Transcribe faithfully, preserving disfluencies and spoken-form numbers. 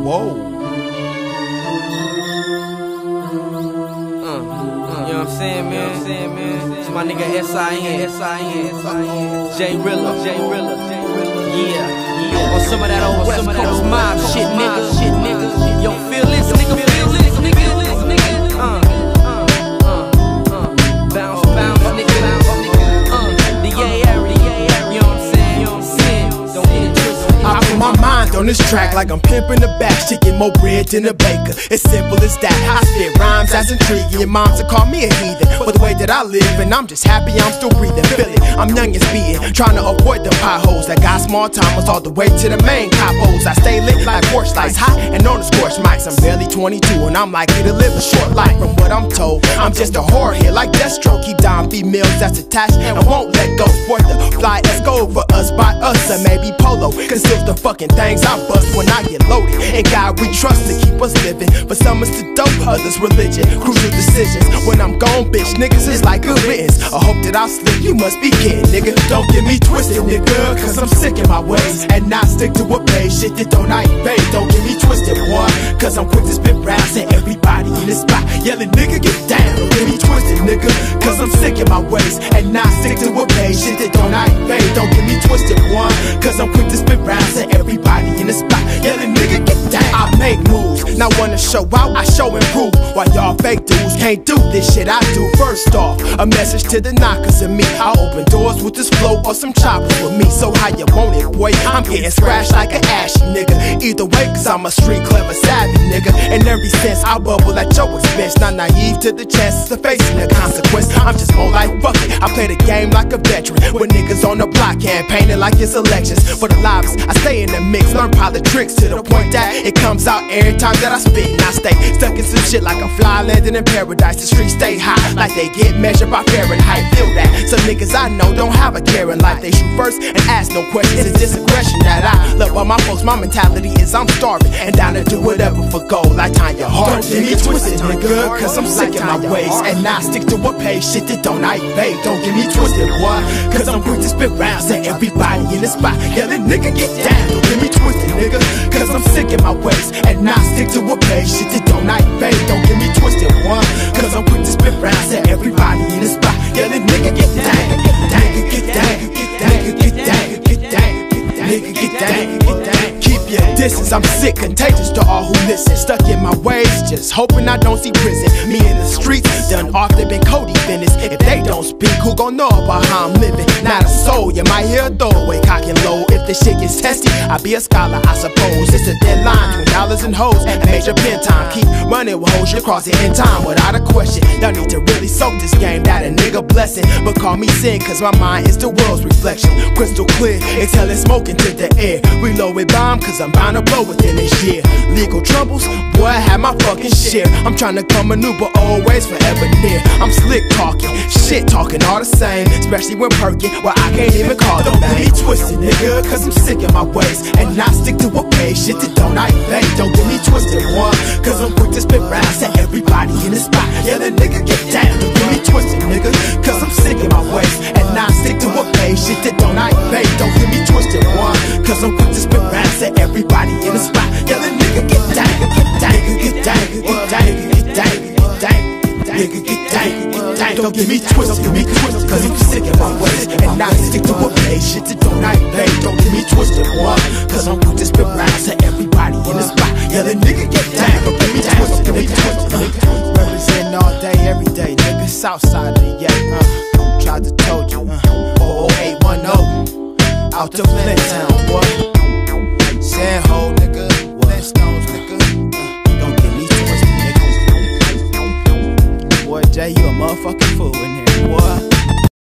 Whoa. Uh, uh, you know what I'm saying, man? I'm saying, man? It's my nigga S I N, S I N, S I N, J Rilla, J Rilla, J Rilla. Yeah, yeah. On some of that old West Coast mob shit, nigga, shit, nigga. Yo, feel this, nigga, feel this, nigga, nigga. Uh, uh, uh, uh. Bounce, bounce, nigga, bounce, nigga. Uh, the yay area, you know what I'm saying? You know what I'm saying? Don't get it twisted. I put my mind on this track like I'm pimping the back, chicken more bread than a baker. It's simple as that. I spit rhymes as intriguing. Your moms will call me a heathen for the way that I live, and I'm just happy I'm still breathing. Feel it, I'm young and speeding, trying to avoid the potholes that got small timers all the way to the main capos. I stay lit like porch lights, hot and on the scorch mics. I'm barely twenty-two and I'm likely to live a short life. From what I'm told, I'm just a whore here like Deathstroke. Keep down females that's attached and won't let go. Sport the fly Esco over us by us, or maybe Polo. Conceals the fucking things I bust when I get loaded. And God we trust to keep us living. For some it's the dope, others religion. Crucial decisions. When I'm gone, bitch, niggas is like good riddance. I hope that I'll slip, you must be kidding, nigga. Don't get me twisted, nigga, cause I'm sick in my ways. And I stick to what pays, shit that don't I pay. Don't get me twisted, boy, cause I'm quick to spit rounds at everybody in the spot. Yelling, nigga, get down. Don't get me twisted, nigga, cause I'm sick in my ways. And I stick to what pays, shit that don't I pay. Don't get me twisted, boy, cause I'm quick to spit rounds at everybody in the spot. Yelling, nigga, get down. I make moves, not wanna show out, I show and prove. While y'all fake dudes can't do this shit I do. First off, a message to the knockers and me. I open doors with this flow or some choppers with me. So how you want it, boy? I'm getting scratched like an ashy nigga. Either way, cause I'm a street clever savvy nigga. And every sense I bubble at your expense. Not naive to the chances of facing the consequence. I'm just more like fuck it. I play the game like a veteran. With niggas on the block campaigning like it's elections. For the lives, I stay in the mix, learn politics to the point that it comes out every time that I spit. And I stay stuck in some shit like a fly landing in paradise. The streets stay high like they get measured by Fahrenheit. Feel that? Some niggas I know don't have a care in life. They shoot first and ask no questions. It's this aggression that I love all my folks. My mentality is I'm starving and down to do whatever for gold. Like Tanya Hart. Don't get me twisted, nigga, cause I'm sick in my ways. And I stick to what pays, shit that don't I pay. Don't get me twisted, boy, cause I'm quick to spit rounds at everybody in the spot. Yelling, nigga, get down. Don't get me twisted, nigga, cause I'm sick in my ways. And I stick to what pays, shit that don't I pay. Don't get me twisted, boy, cause I'm quick to spit rounds at everybody in the spot. Yelling, nigga, get down. Nigga, get down. Nigga, get down. Get down. Nigga, get down. Get down. Keep your distance, I'm sick, contagious to all who listen. Stuck in my ways, just hoping I don't see prison. Me in the streets, done often been Cody Venice. If they don't speak, who gon' know about how I'm living? Not a soul, you might hear a doorway cocking low. If the shit gets testy, I'll be a scholar, I suppose. It's a thin line between dollars and hoes and major pen time. Keep running with hoes, you'll cross it in time without a question. Y'all need to really soak this game, that a nigga blessing. But call me sin, cause my mind is the world's reflection. Crystal clear, exhaling smoke into the air. Reload with bomb, cause I'm bound to blow within this year. Legal troubles, boy, I had my fucking share. I'm trying to come maneuver always forever near. I'm slick talking, shit talking all the same. Especially when perking, well I can't even call them. Don't get me twisted, nigga, cause I'm sick in my ways. And I stick to what pays, shit that don't I pay. Don't get me twisted, one, cause I'm quick to spit rounds at everybody in the spot. Yeah, the nigga get down. Don't get me twisted, nigga, cause I'm sick in my ways. And I stick to what pays, shit that don't I pay. Don't get me twisted, one, cause I'm quick to spit rounds at everybody in the spot. Yeah, the nigga get down. Get down, get down, get down, get down, get down. Nigga, get down, get down. Don't get me twisted, get me twisted, cause I'm sick in my ways. And I stick to what pays, shit that don't I pay. Don't get me twisted, one, cause I'm quick to spit rounds to everybody in the spot. Yeah, the nigga get down. Don't get me twisted, get me twisted, nigga. Representing all day, every day, nigga. Southside of the yeah, uh. Tried to told you, uh. oh oh eight one oh. Out to Flint Town, boy. San Ho, nigga. Flintstones, nigga. Uh, don't get me twisted, nigga. Boy, Jay, you a motherfucking fool in here, boy.